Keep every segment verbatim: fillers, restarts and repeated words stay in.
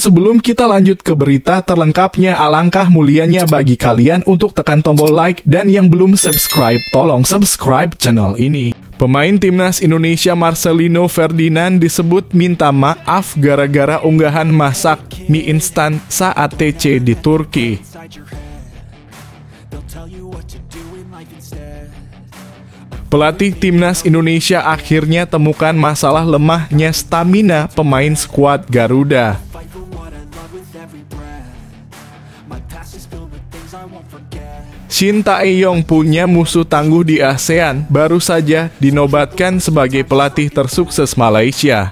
sebelum kita lanjut ke berita terlengkapnya, alangkah mulianya bagi kalian untuk tekan tombol like, dan yang belum subscribe, tolong subscribe channel ini. Pemain timnas Indonesia Marcelino Ferdinand disebut minta maaf gara-gara unggahan masak mie instan saat T C di Turki. Pelatih timnas Indonesia akhirnya temukan masalah lemahnya stamina pemain skuad Garuda. Shin Tae-yong punya musuh tangguh di ASEAN, baru saja dinobatkan sebagai pelatih tersukses Malaysia.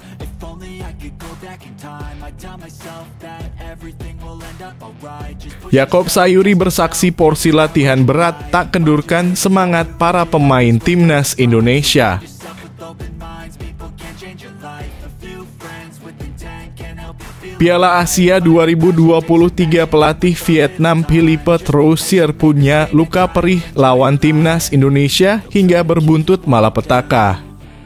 Yaakob Sayuri bersaksi porsi latihan berat tak kendurkan semangat para pemain timnas Indonesia. Piala Asia dua ribu dua puluh tiga, pelatih Vietnam Philippe Troussier punya luka perih lawan timnas Indonesia hingga berbuntut malapetaka.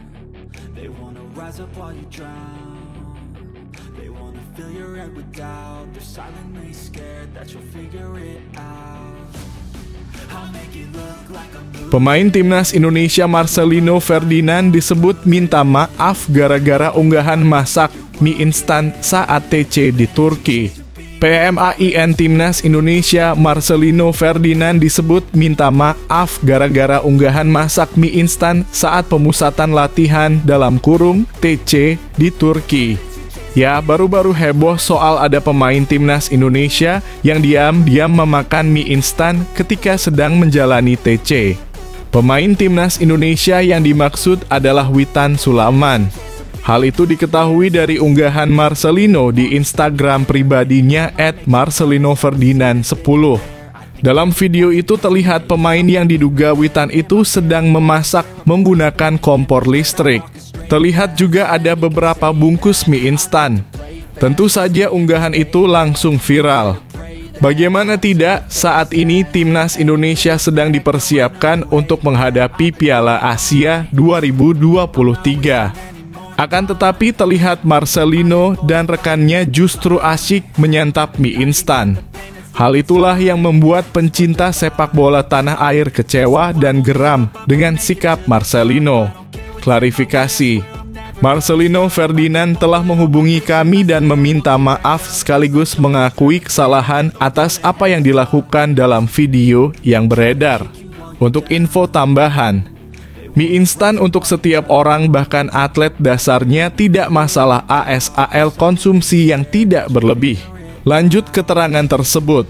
Pemain timnas Indonesia Marcelino Ferdinand disebut minta maaf gara-gara unggahan masak mie instan saat T C di Turki. Pemain timnas Indonesia Marcelino Ferdinand disebut minta maaf gara-gara unggahan masak mie instan saat pemusatan latihan dalam kurung T C di Turki. Ya, baru-baru heboh soal ada pemain timnas Indonesia yang diam-diam memakan mie instan ketika sedang menjalani T C. Pemain timnas Indonesia yang dimaksud adalah Witan Sulaiman. Hal itu diketahui dari unggahan Marcelino di Instagram pribadinya et marcelino ferdinand sepuluh. Dalam video itu terlihat pemain yang diduga Witan itu sedang memasak menggunakan kompor listrik. Terlihat juga ada beberapa bungkus mie instan. Tentu saja unggahan itu langsung viral. Bagaimana tidak, saat ini timnas Indonesia sedang dipersiapkan untuk menghadapi Piala Asia dua ribu dua puluh tiga. Akan tetapi terlihat Marcelino dan rekannya justru asyik menyantap mie instan. Hal itulah yang membuat pencinta sepak bola tanah air kecewa dan geram dengan sikap Marcelino. Klarifikasi: Marcelino Ferdinand telah menghubungi kami dan meminta maaf sekaligus mengakui kesalahan atas apa yang dilakukan dalam video yang beredar. Untuk info tambahan, mie instan untuk setiap orang bahkan atlet dasarnya tidak masalah asal konsumsi yang tidak berlebih. Lanjut keterangan tersebut.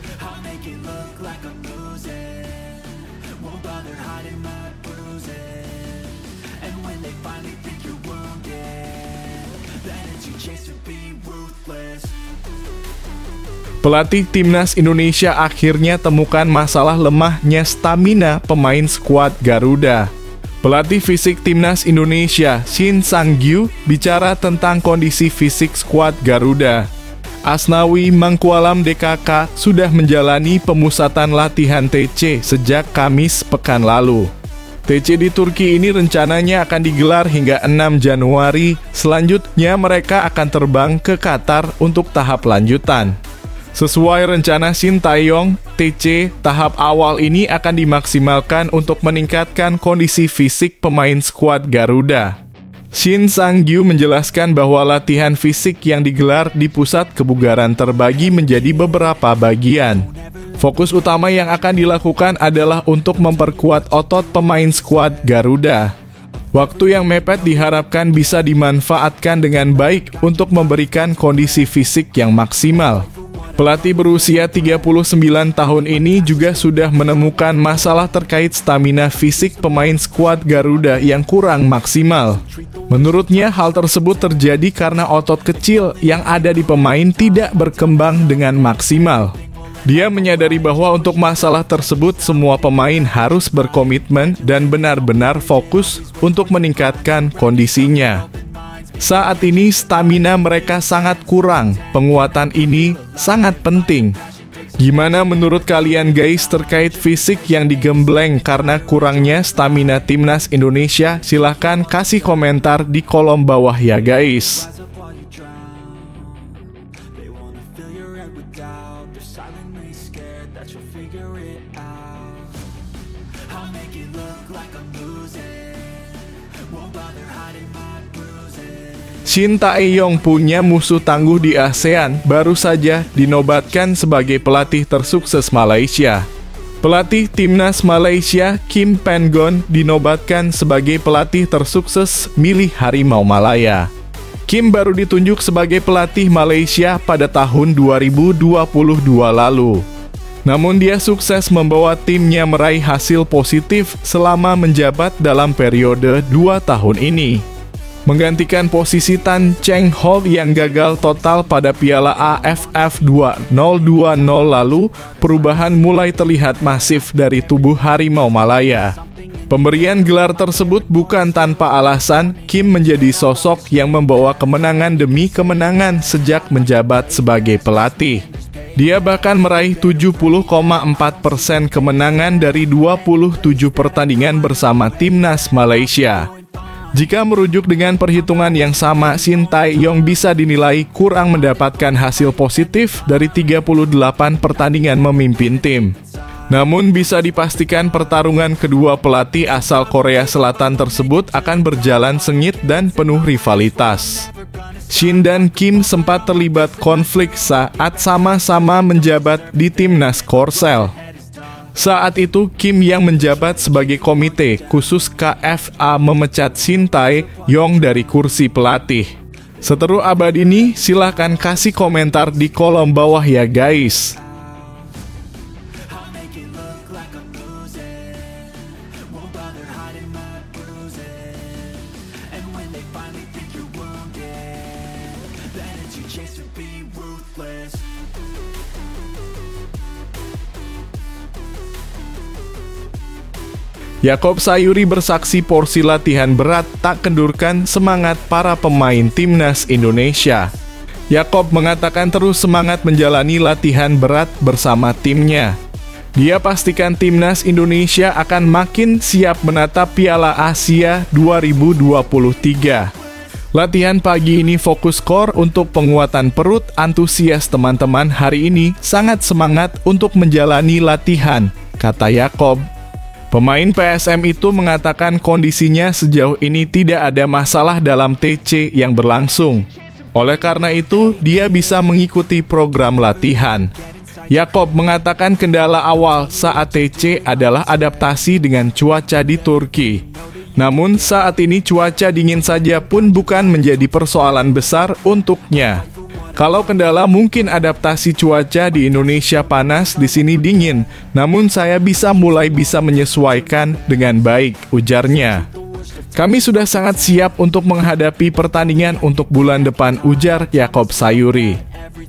Pelatih timnas Indonesia akhirnya temukan masalah lemahnya stamina pemain skuad Garuda. Pelatih fisik timnas Indonesia, Shin Sang-gyu, bicara tentang kondisi fisik skuad Garuda. Asnawi Mangkualam D K K sudah menjalani pemusatan latihan T C sejak Kamis pekan lalu. T C di Turki ini rencananya akan digelar hingga enam Januari. Selanjutnya mereka akan terbang ke Qatar untuk tahap lanjutan. Sesuai rencana Shin Tae-yong, T C tahap awal ini akan dimaksimalkan untuk meningkatkan kondisi fisik pemain skuad Garuda. Shin Sang-gyu menjelaskan bahwa latihan fisik yang digelar di pusat kebugaran terbagi menjadi beberapa bagian. Fokus utama yang akan dilakukan adalah untuk memperkuat otot pemain skuad Garuda. Waktu yang mepet diharapkan bisa dimanfaatkan dengan baik untuk memberikan kondisi fisik yang maksimal. Pelatih berusia tiga puluh sembilan tahun ini juga sudah menemukan masalah terkait stamina fisik pemain skuad Garuda yang kurang maksimal. Menurutnya, hal tersebut terjadi karena otot kecil yang ada di pemain tidak berkembang dengan maksimal. Dia menyadari bahwa untuk masalah tersebut semua pemain harus berkomitmen dan benar-benar fokus untuk meningkatkan kondisinya. Saat ini stamina mereka sangat kurang, penguatan ini sangat penting. Gimana menurut kalian guys terkait fisik yang digembleng karena kurangnya stamina timnas Indonesia? Silahkan kasih komentar di kolom bawah ya guys. Shin Tae-yong punya musuh tangguh di ASEAN, baru saja dinobatkan sebagai pelatih tersukses Malaysia. Pelatih timnas Malaysia, Kim Pan-gon, dinobatkan sebagai pelatih tersukses milik Harimau Malaya. Kim baru ditunjuk sebagai pelatih Malaysia pada tahun dua ribu dua puluh dua lalu. Namun dia sukses membawa timnya meraih hasil positif selama menjabat dalam periode dua tahun ini. Menggantikan posisi Tan Cheng Hock yang gagal total pada Piala A F F dua nol dua nol lalu, perubahan mulai terlihat masif dari tubuh Harimau Malaya. Pemberian gelar tersebut bukan tanpa alasan. Kim menjadi sosok yang membawa kemenangan demi kemenangan sejak menjabat sebagai pelatih. Dia bahkan meraih tujuh puluh koma empat persen kemenangan dari dua puluh tujuh pertandingan bersama timnas Malaysia. Jika merujuk dengan perhitungan yang sama, Shin Tae-yong bisa dinilai kurang mendapatkan hasil positif dari tiga puluh delapan pertandingan memimpin tim. Namun bisa dipastikan pertarungan kedua pelatih asal Korea Selatan tersebut akan berjalan sengit dan penuh rivalitas. Shin dan Kim sempat terlibat konflik saat sama-sama menjabat di timnas Korsel. Saat itu, Kim yang menjabat sebagai komite khusus K F A memecat Shin Tae-yong dari kursi pelatih. Seteru abad ini, silahkan kasih komentar di kolom bawah ya guys. Yaakob Sayuri bersaksi porsi latihan berat tak kendurkan semangat para pemain timnas Indonesia. Yaakob mengatakan terus semangat menjalani latihan berat bersama timnya. Dia pastikan timnas Indonesia akan makin siap menatap Piala Asia dua ribu dua puluh tiga. Latihan pagi ini fokus core untuk penguatan perut. Antusias teman-teman hari ini sangat semangat untuk menjalani latihan, kata Yaakob. Pemain P S M itu mengatakan kondisinya sejauh ini tidak ada masalah dalam T C yang berlangsung. Oleh karena itu, dia bisa mengikuti program latihan. Yaakob mengatakan kendala awal saat T C adalah adaptasi dengan cuaca di Turki. Namun saat ini cuaca dingin saja pun bukan menjadi persoalan besar untuknya. Kalau kendala mungkin adaptasi cuaca di Indonesia panas, di sini dingin. Namun saya bisa mulai bisa menyesuaikan dengan baik, ujarnya. Kami sudah sangat siap untuk menghadapi pertandingan untuk bulan depan, ujar Yaakob Sayuri.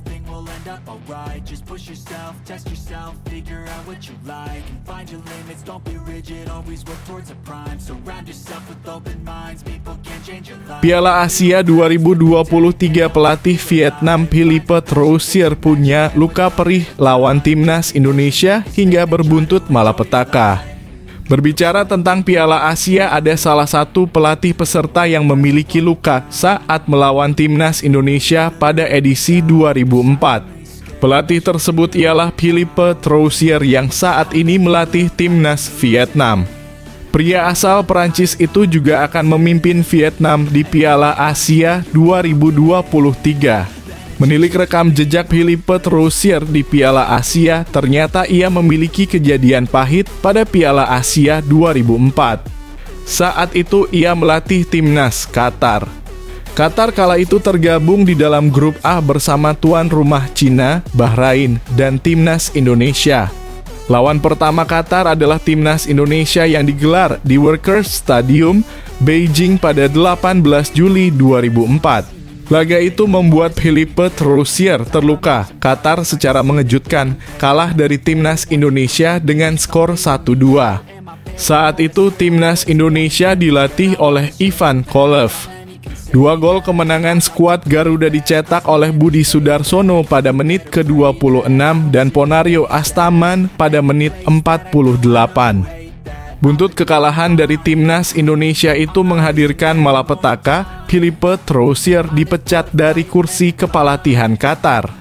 Piala Asia dua ribu dua puluh tiga, pelatih Vietnam Philippe Troussier punya luka perih lawan timnas Indonesia hingga berbuntut malapetaka. Berbicara tentang Piala Asia, ada salah satu pelatih peserta yang memiliki luka saat melawan timnas Indonesia pada edisi dua ribu empat. Pelatih tersebut ialah Philippe Troussier yang saat ini melatih timnas Vietnam. Pria asal Perancis itu juga akan memimpin Vietnam di Piala Asia dua ribu dua puluh tiga. Menilik rekam jejak Philippe Troussier di Piala Asia, ternyata ia memiliki kejadian pahit pada Piala Asia dua ribu empat. Saat itu ia melatih timnas Qatar. Qatar kala itu tergabung di dalam grup A bersama tuan rumah Cina, Bahrain, dan timnas Indonesia. Lawan pertama Qatar adalah timnas Indonesia yang digelar di Workers Stadium, Beijing pada delapan belas Juli dua ribu empat. Laga itu membuat Philippe Troussier terluka. Qatar secara mengejutkan kalah dari timnas Indonesia dengan skor satu dua. Saat itu timnas Indonesia dilatih oleh Ivan Kolev. Dua gol kemenangan skuad Garuda dicetak oleh Budi Sudarsono pada menit ke dua puluh enam dan Ponario Astaman pada menit empat puluh delapan. Buntut kekalahan dari timnas Indonesia itu menghadirkan malapetaka. Philippe Troussier dipecat dari kursi kepelatihan Qatar.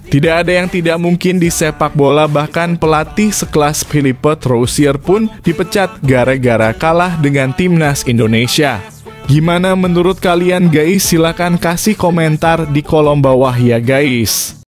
Tidak ada yang tidak mungkin di sepak bola, bahkan pelatih sekelas Philippe Troussier pun dipecat gara-gara kalah dengan timnas Indonesia. Gimana menurut kalian guys? Silahkan kasih komentar di kolom bawah ya guys.